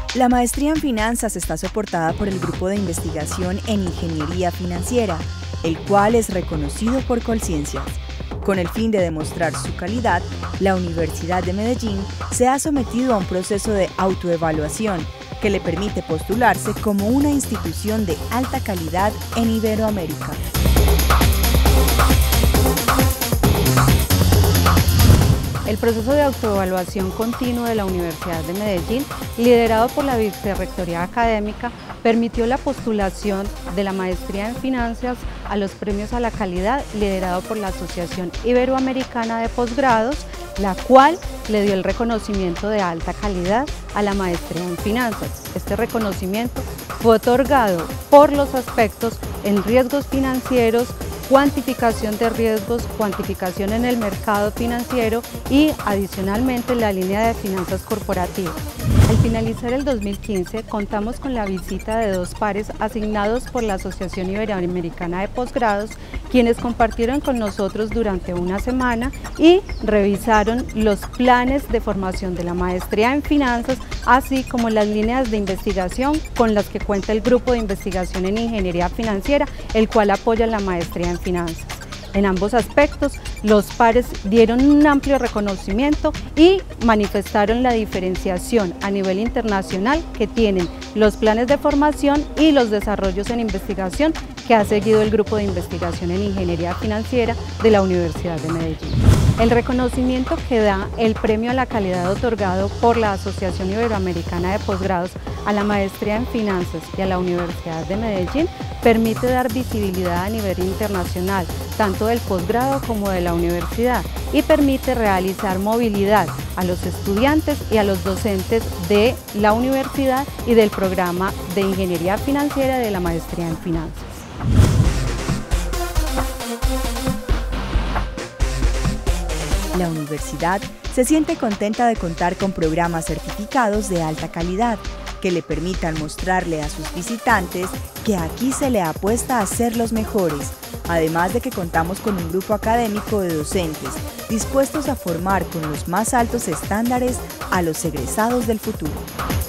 La maestría en finanzas está soportada por el Grupo de Investigación en Ingeniería Financiera, el cual es reconocido por Colciencias. Con el fin de demostrar su calidad, la Universidad de Medellín se ha sometido a un proceso de autoevaluación que le permite postularse como una institución de alta calidad en Iberoamérica. El proceso de autoevaluación continuo de la Universidad de Medellín, liderado por la Vicerrectoría Académica, permitió la postulación de la maestría en finanzas a los premios a la calidad, liderado por la Asociación Iberoamericana de Posgrados, la cual le dio el reconocimiento de alta calidad a la maestría en finanzas. Este reconocimiento fue otorgado por los aspectos en riesgos financieros, cuantificación de riesgos, cuantificación en el mercado financiero y adicionalmente la línea de finanzas corporativas. Al finalizar el 2015 contamos con la visita de 2 pares asignados por la Asociación Iberoamericana de Posgrados, quienes compartieron con nosotros durante una semana y revisaron los planes de formación de la maestría en finanzas, así como las líneas de investigación con las que cuenta el Grupo de Investigación en Ingeniería Financiera, el cual apoya la maestría en finanzas. En ambos aspectos, los pares dieron un amplio reconocimiento y manifestaron la diferenciación a nivel internacional que tienen los planes de formación y los desarrollos en investigación que ha seguido el Grupo de Investigación en Ingeniería Financiera de la Universidad de Medellín. El reconocimiento que da el premio a la calidad otorgado por la Asociación Iberoamericana de Posgrados a la maestría en finanzas y a la Universidad de Medellín permite dar visibilidad a nivel internacional, tanto del posgrado como de la universidad, y permite realizar movilidad a los estudiantes y a los docentes de la universidad y del programa de Ingeniería Financiera de la maestría en finanzas. La universidad se siente contenta de contar con programas certificados de alta calidad que le permitan mostrarle a sus visitantes que aquí se le apuesta a ser los mejores, además de que contamos con un grupo académico de docentes dispuestos a formar con los más altos estándares a los egresados del futuro.